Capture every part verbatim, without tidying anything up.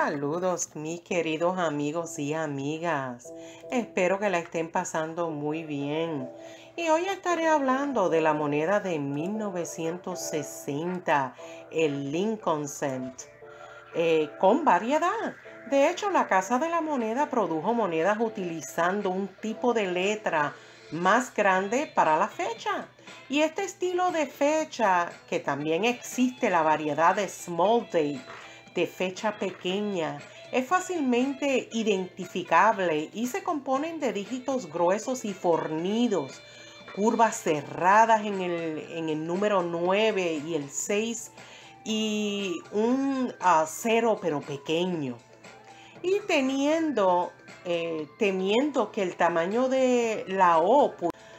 Saludos, mis queridos amigos y amigas. Espero que la estén pasando muy bien. Y hoy estaré hablando de la moneda de mil novecientos sesenta, el Lincoln Cent, eh, con variedad. De hecho, la Casa de la Moneda produjo monedas utilizando un tipo de letra más grande para la fecha. Y este estilo de fecha, que también existe la variedad de Small Date, de fecha pequeña, es fácilmente identificable y se componen de dígitos gruesos y fornidos, curvas cerradas en el, en el número nueve y el seis y un uh, cero pero pequeño. Y teniendo, eh, temiendo que el tamaño de la O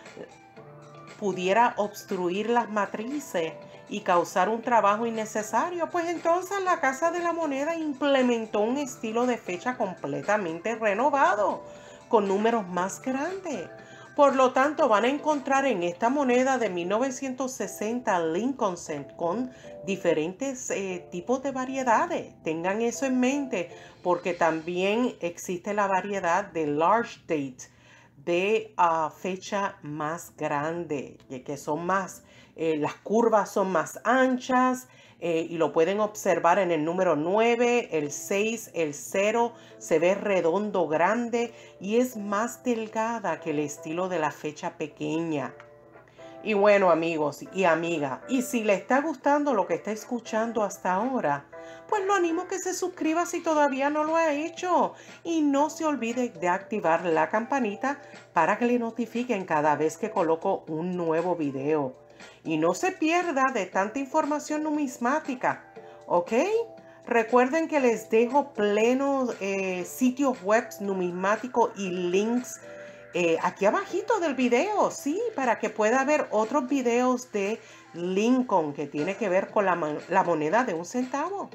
pudiera obstruir las matrices y causar un trabajo innecesario, pues entonces la Casa de la Moneda implementó un estilo de fecha completamente renovado, con números más grandes. Por lo tanto, van a encontrar en esta moneda de mil novecientos sesenta Lincoln Cent con diferentes eh, tipos de variedades. Tengan eso en mente, porque también existe la variedad de Large Date, de uh, fecha más grande, que son más, eh, las curvas son más anchas eh, y lo pueden observar en el número nueve, el seis, el cero, se ve redondo grande y es más delgada que el estilo de la fecha pequeña. Y bueno, amigos y amigas, y si le está gustando lo que está escuchando hasta ahora, pues lo animo a que se suscriba si todavía no lo ha hecho. Y no se olvide de activar la campanita para que le notifiquen cada vez que coloco un nuevo video. Y no se pierda de tanta información numismática, ¿ok? Recuerden que les dejo plenos eh, sitios web numismáticos y links Eh, aquí abajito del video, sí, para que pueda ver otros videos de Lincoln que tiene que ver con la, la moneda de un centavo.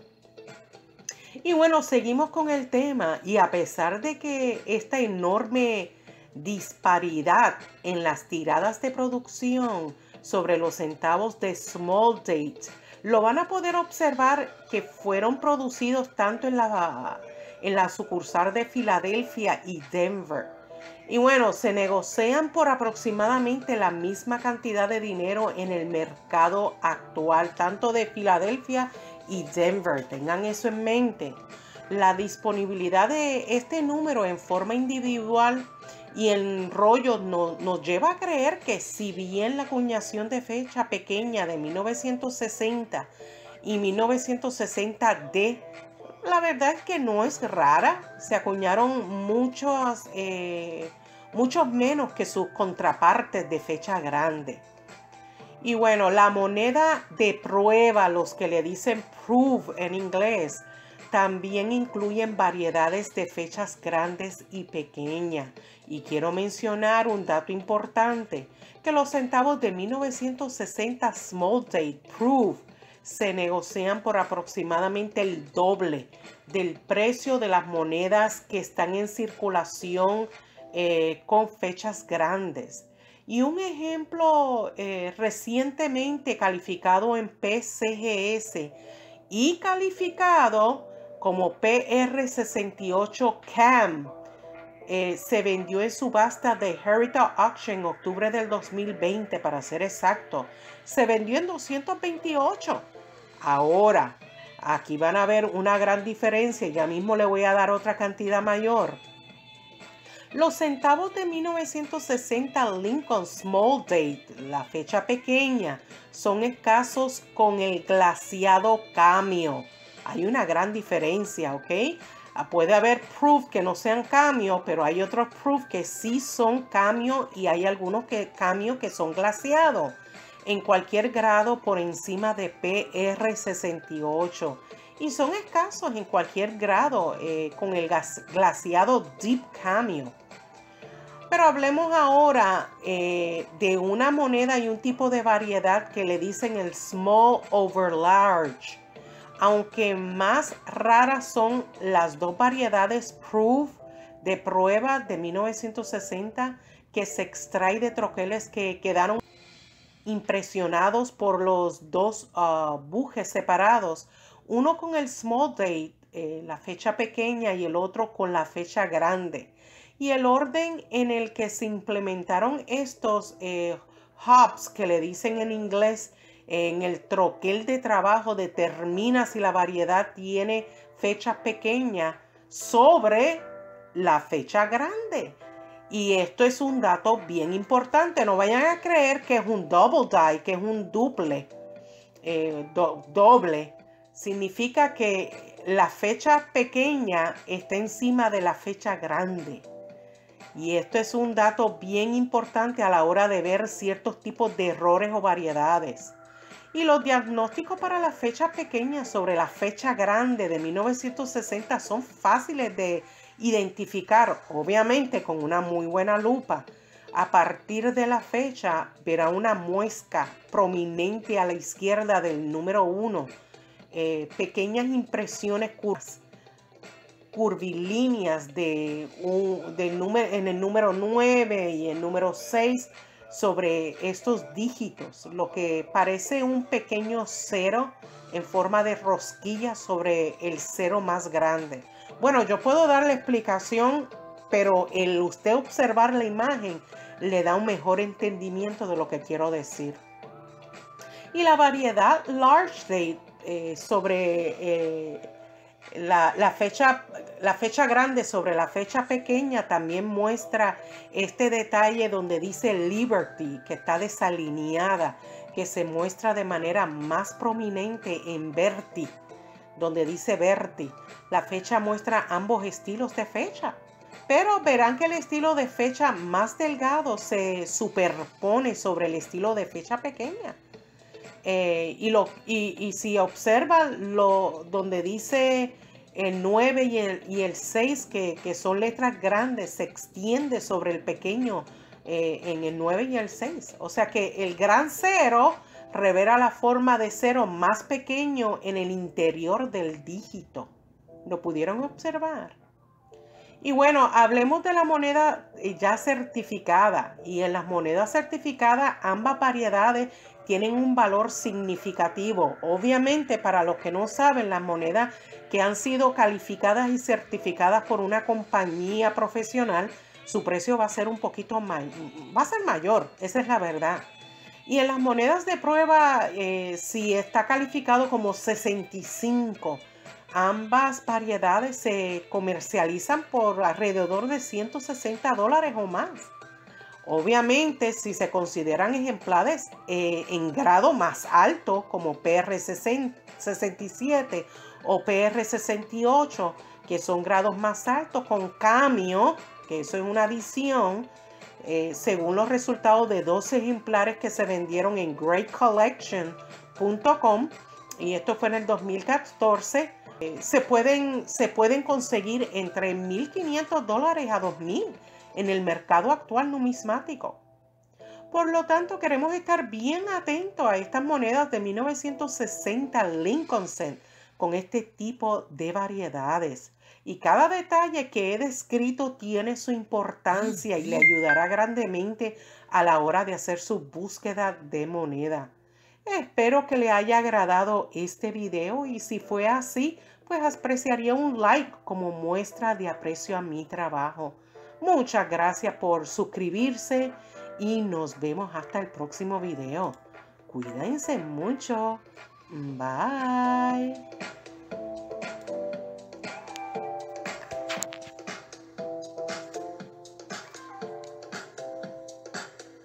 Y bueno, seguimos con el tema, y a pesar de que esta enorme disparidad en las tiradas de producción sobre los centavos de Small Date, lo van a poder observar que fueron producidos tanto en la, en la sucursal de Filadelfia y Denver. Y bueno, se negocian por aproximadamente la misma cantidad de dinero en el mercado actual, tanto de Filadelfia y Denver. Tengan eso en mente. La disponibilidad de este número en forma individual y en rollos no, nos lleva a creer que si bien la acuñación de fecha pequeña de mil novecientos sesenta y mil novecientos sesenta D, la verdad es que no es rara, se acuñaron muchos, eh, muchos menos que sus contrapartes de fecha grande. Y bueno, la moneda de prueba, los que le dicen proof en inglés, también incluyen variedades de fechas grandes y pequeñas. Y quiero mencionar un dato importante, que los centavos de mil novecientos sesenta Small Date Proof se negocian por aproximadamente el doble del precio de las monedas que están en circulación eh, con fechas grandes. Y un ejemplo eh, recientemente calificado en P C G S y calificado como P R sesenta y ocho C A M, eh, se vendió en subasta de Heritage Auction en octubre del dos mil veinte, para ser exacto. Se vendió en doscientos veintiocho. Ahora, aquí van a ver una gran diferencia. Ya mismo le voy a dar otra cantidad mayor. Los centavos de mil novecientos sesenta Lincoln Small Date, la fecha pequeña, son escasos con el glaciado cameo. Hay una gran diferencia, ¿ok? Puede haber proof que no sean cameo, pero hay otros proof que sí son cameo y hay algunos que cameo que son glaciados en cualquier grado por encima de P R sesenta y ocho, y son escasos en cualquier grado eh, con el glaciado Deep Cameo. Pero hablemos ahora eh, de una moneda y un tipo de variedad que le dicen el Small over Large. Aunque más raras son las dos variedades Proof de prueba de mil novecientos sesenta, que se extrae de troqueles que quedaron impresionados por los dos uh, bujes separados, uno con el Small Date eh, la fecha pequeña y el otro con la fecha grande. Y el orden en el que se implementaron estos eh, hubs, que le dicen en inglés, en el troquel de trabajo, determina si la variedad tiene fecha pequeña sobre la fecha grande. Y esto es un dato bien importante. No vayan a creer que es un double die, que es un duple, eh, do, doble. Significa que la fecha pequeña está encima de la fecha grande. Y esto es un dato bien importante a la hora de ver ciertos tipos de errores o variedades. Y los diagnósticos para la fecha pequeña sobre la fecha grande de mil novecientos sesenta son fáciles de identificar, obviamente con una muy buena lupa. A partir de la fecha verá una muesca prominente a la izquierda del número uno, eh, pequeñas impresiones curvas, curvilíneas de un, de número, en el número nueve y el número seis sobre estos dígitos, lo que parece un pequeño cero en forma de rosquilla sobre el cero más grande. Bueno, yo puedo dar la explicación, pero el usted observar la imagen le da un mejor entendimiento de lo que quiero decir. Y la variedad large date eh, sobre eh, la, la, fecha, la fecha grande sobre la fecha pequeña también muestra este detalle donde dice Liberty, que está desalineada, que se muestra de manera más prominente en Verti, donde dice Verti. La fecha muestra ambos estilos de fecha, pero verán que el estilo de fecha más delgado se superpone sobre el estilo de fecha pequeña. Eh, y, lo, y, y si observan lo, donde dice el nueve y el, y el seis, que, que son letras grandes, se extiende sobre el pequeño eh, en el nueve y el seis. O sea que el gran cero revela la forma de cero más pequeño en el interior del dígito. ¿Lo pudieron observar? Y bueno, hablemos de la moneda ya certificada. Y en las monedas certificadas, ambas variedades tienen un valor significativo. Obviamente, para los que no saben, las monedas que han sido calificadas y certificadas por una compañía profesional, su precio va a ser un poquito más, va a ser mayor, esa es la verdad. Y en las monedas de prueba, eh, si está calificado como sesenta y cinco, ambas variedades se comercializan por alrededor de ciento sesenta dólares o más. Obviamente, si se consideran ejemplares eh, en grado más alto, como P R sesenta y siete o P R sesenta y ocho, que son grados más altos con cambio, que eso es una adición, eh, según los resultados de dos ejemplares que se vendieron en great collection punto com, y esto fue en el dos mil catorce, eh, se, pueden, se pueden conseguir entre mil quinientos dólares a dos mil en el mercado actual numismático. Por lo tanto, queremos estar bien atentos a estas monedas de mil novecientos sesenta Lincoln Cent con este tipo de variedades. Y cada detalle que he descrito tiene su importancia y le ayudará grandemente a la hora de hacer su búsqueda de moneda. Espero que le haya agradado este video y si fue así, pues apreciaría un like como muestra de aprecio a mi trabajo. Muchas gracias por suscribirse y nos vemos hasta el próximo video. Cuídense mucho. Bye.